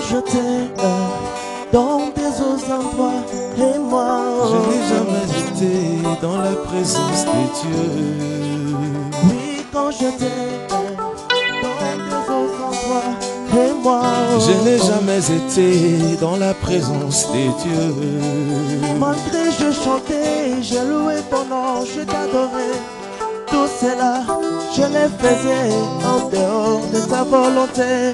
je t'ai dans des autres endroits et moi. Je n'ai jamais été dans la présence de Dieu. Oui, quand je t'ai dans des autres endroits et moi. Je n'ai jamais été dans la présence de Dieu. Malgré je chantais, je louais ton nom, je t'adorais. Tout cela, je les faisais en dehors de ta volonté.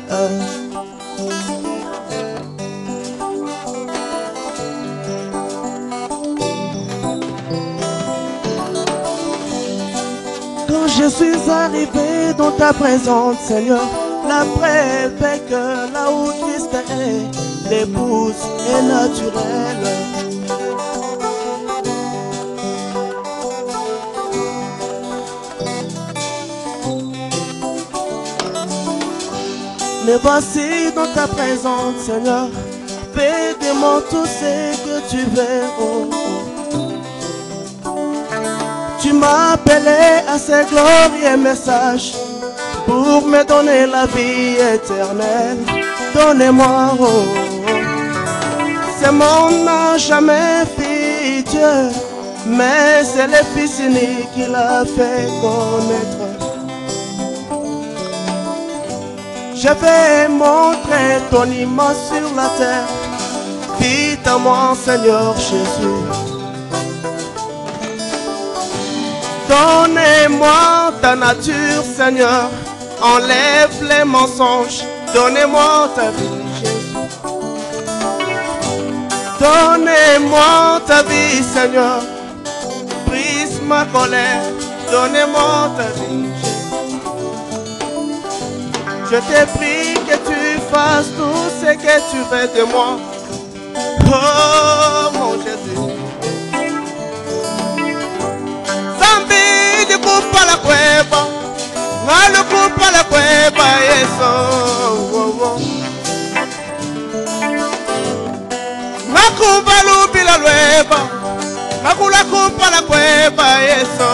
Quand je suis arrivé dans ta présence, Seigneur, la preuve fait que là où Christ est, l'épouse est naturelle. Mais voici dans ta présence, Seigneur, fais de moi tout ce que tu veux. Oh, oh. Tu m'as appelé à ce glorieux message pour me donner la vie éternelle. Donnez-moi, oh, oh. Ce monde n'a jamais vu Dieu, mais c'est le Fils unique qui l'a fait connaître. Je vais montrer ton image sur la terre. Vite à moi, Seigneur Jésus. Donnez-moi ta nature, Seigneur. Enlève les mensonges. Donnez-moi ta vie, Jésus. Donnez-moi ta vie, Seigneur. Brise ma colère. Donnez-moi ta vie, Jésus. Je te prie que tu fasses tout ce que tu veux de moi. Oh mon Jésus. Zambi de coupe à la cueva. Malo coupe à la cueva. Eso. Macuba lupi la lueva. Macula coupe à la cueva. Eso.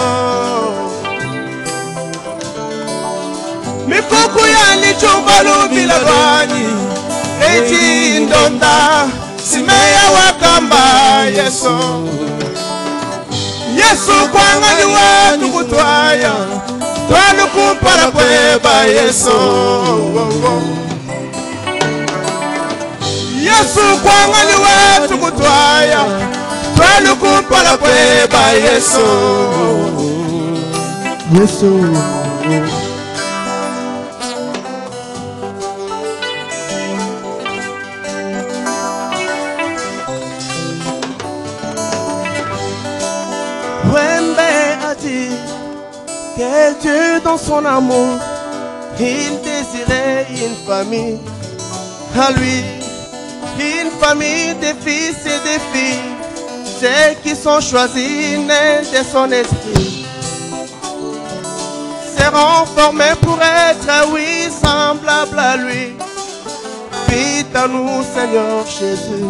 Mikuku ya ni chumba lubi la bani Eji ndonda Simeya wakamba Yesu Yesu kwanga ni watu kutwaya Twalu kumpala kweba Yesu Yesu kwanga ni watu kutwaya Twalu kumpala kweba Yesu Yesu que Dieu dans son amour, il désirait une famille. À lui, une famille de fils et de filles, ceux qui sont choisis nés de son esprit, seront formés pour être, oui, semblables à lui. Vite à nous, Seigneur Jésus.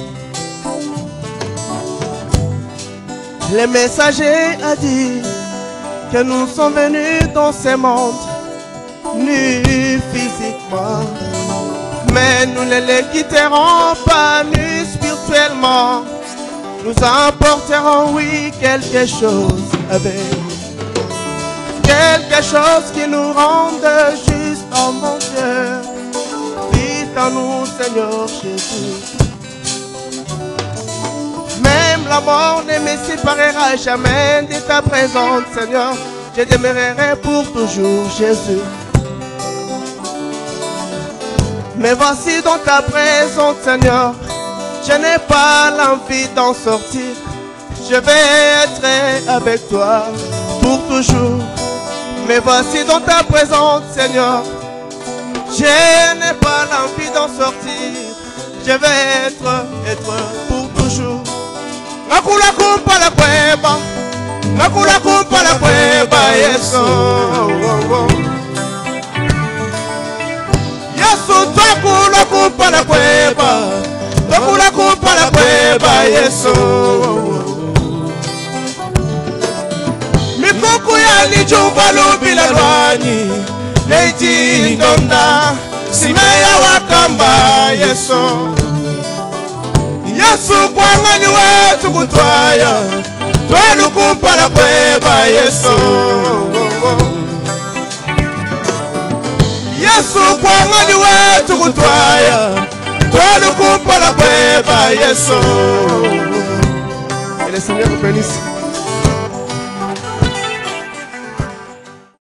Le messager a dit que nous sommes venus dans ce monde nus physiquement, mais nous ne les quitterons pas nus spirituellement. Nous emporterons, oui, quelque chose avec nous, quelque chose qui nous rende juste, oh mon Dieu. Vite en nous, Seigneur Jésus. Même la mort ne me séparera jamais de ta présence, Seigneur. Je demeurerai pour toujours, Jésus. Mais voici dans ta présence, Seigneur. Je n'ai pas l'envie d'en sortir. Je vais être avec toi pour toujours. Mais voici dans ta présence, Seignor. Je n'ai pas l'envie d'en sortir. Je vais être pour toujours. Nakula kumpa la cueva, nakula kumpa la cueva, Yesu. Yesu, nakula kumpa la cueva, nakula kumpa la cueva, Yesu. Mikuku ya lijumba lubi la lwani, leiti ndonda, simeya wakamba, Yesu. Yesu. Yesu kwanga ni wetu kutwaya, twenu kumpala kweba Yesu. Yesu kwanga ni wetu kutwaya, twenu kumpala kweba Yesu. Et le Seigneur vous bénisse.